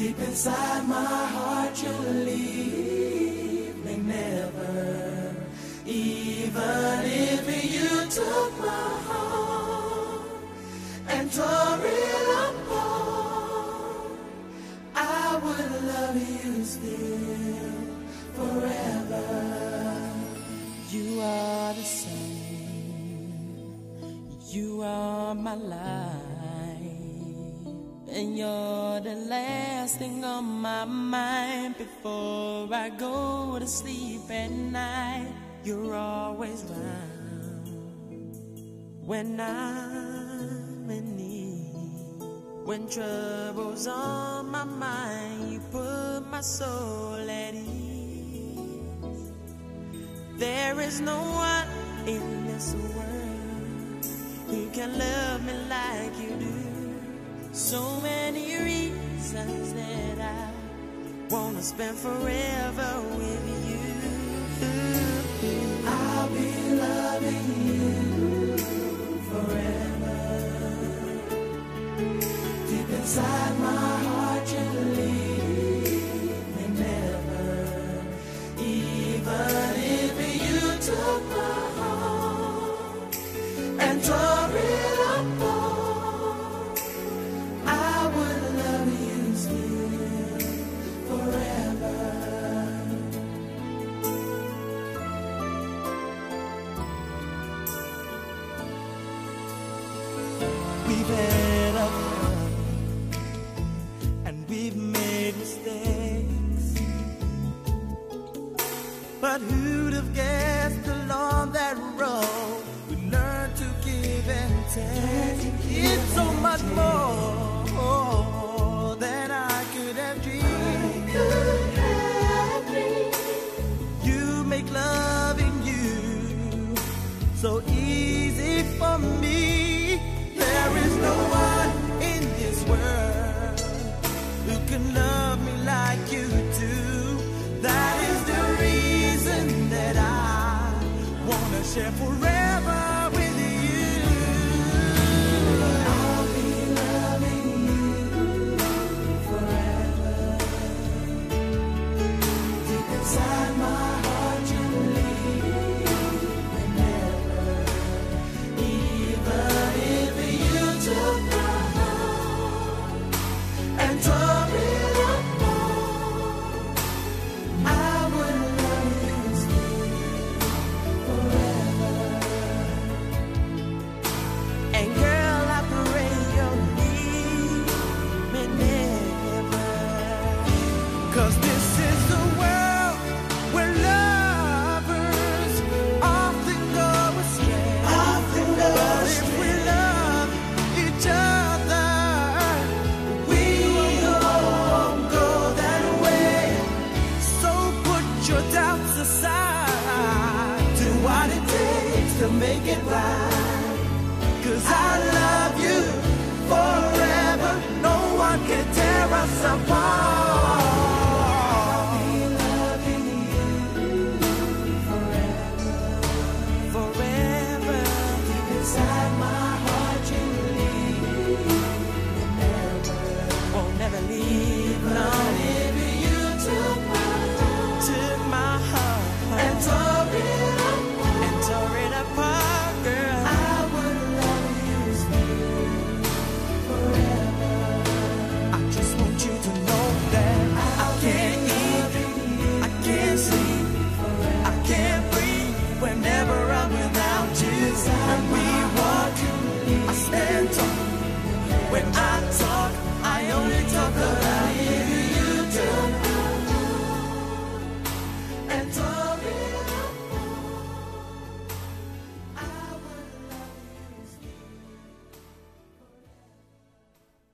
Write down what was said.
Deep inside my heart you leave me never. Even if you took my heart and tore it apart, I would love you still forever. You are the sun, you are my life, and you're the last thing on my mind before I go to sleep at night. You're always round when I'm in need. When trouble's on my mind, you put my soul at ease. There is no one in this world who can love me like you do. So many reasons that I wanna spend forever with you. I'll be loving you forever. Deep inside my heart you leave me never. Even if you took my heart and tore it apart, I would love you still forever. We've had our fun and we've made mistakes, but who'd have guessed along that road we learned to give and take? It's so much more than I could have dreamed. You make loving you so easy for me. There is no one in this world who can love me like you do. That is the reason that I wanna share forever with you. I'll be loving you forever. Deep inside my heart you leave me never. Even if you took my heart and tore it apart, I would love you still forever. And girl, I pray you'll leave me never. 'Cause this is the world where lovers often go astray. But if we love each other, we won't go that way. So put your doubts aside, do what it takes to make it right. 'Cause I love you forever, no one can tear us apart.